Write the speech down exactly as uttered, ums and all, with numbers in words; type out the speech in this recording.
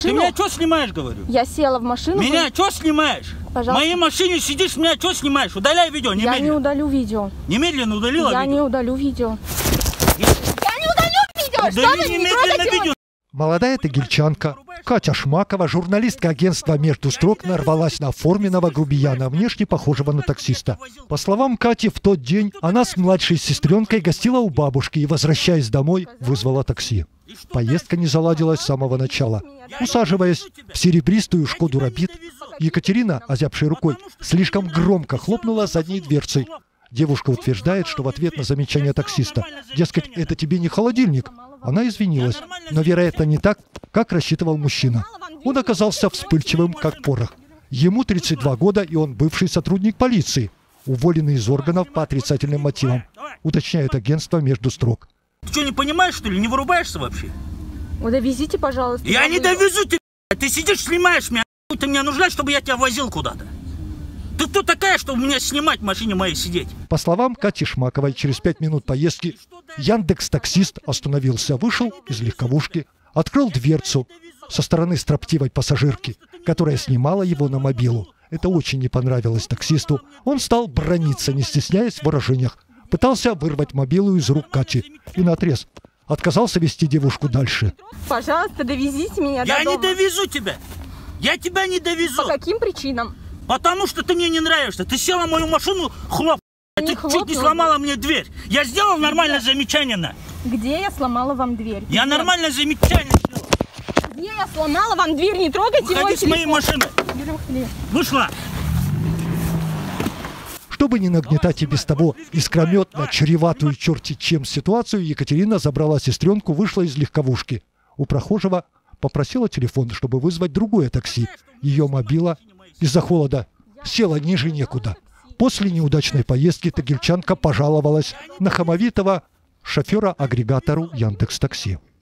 машину. Ты меня что снимаешь, говорю? Я села в машину. Меня что снимаешь? Пожалуйста. В моей машине сидишь, меня что снимаешь? Удаляй видео, немедленно. Я не удалю видео. Немедленно удалила Я видео. не удалю видео. Я не удалю видео! Что вы не трогаете видео. Молодая тагильчанка Катя Шмакова, журналистка агентства «Между строк», нарвалась на оформленного грубияна, внешне похожего на таксиста. По словам Кати, в тот день она с младшей сестренкой гостила у бабушки и, возвращаясь домой, вызвала такси. Поездка не заладилась с самого начала. Усаживаясь в серебристую «Шкоду Рапид», Екатерина, озябшей рукой, слишком громко хлопнула задней дверцей. Девушка утверждает, что в ответ на замечание таксиста, дескать, это тебе не холодильник, она извинилась, но, вероятно, не так, как рассчитывал мужчина. Он оказался вспыльчивым, как порох. Ему тридцать два года, и он бывший сотрудник полиции, уволенный из органов по отрицательным мотивам, уточняет агентство «Между строк». Ты что, не понимаешь, что ли? Не вырубаешься вообще? Вы довезите, пожалуйста. Я не довезу тебя. Ты сидишь, снимаешь меня. Ты мне нужна, чтобы я тебя возил куда-то. Ты кто такая, чтобы меня снимать в машине моей сидеть? По словам Кати Шмаковой, через пять минут поездки Яндекс.Таксист остановился, вышел из легковушки, открыл дверцу со стороны строптивой пассажирки, которая снимала его на мобилу. Это очень не понравилось таксисту. Он стал браниться, не стесняясь в выражениях. Пытался вырвать мобилу из рук Кати и наотрез отказался вести девушку дальше. Пожалуйста, довезите меня Я до дома. не довезу тебя. Я тебя не довезу. По каким причинам? Потому что ты мне не нравишься. Ты села в мою машину, хлоп. Не ты хлопнула. чуть не сломала мне дверь. Я сделал нормальное замечание на. Где я сломала вам дверь? Я Где? нормальное замечание сделал. Где я сломала вам дверь? Не трогайте мой Выходи с моей телефон. машины. Вышла. Чтобы не нагнетать и без того искрометно чреватую черти чем ситуацию, Екатерина забрала сестренку, вышла из легковушки. У прохожего попросила телефон, чтобы вызвать другое такси. Ее мобила из-за холода села ниже некуда. После неудачной поездки тагильчанка пожаловалась на хамовитого шофера-агрегатору Яндекс.Такси.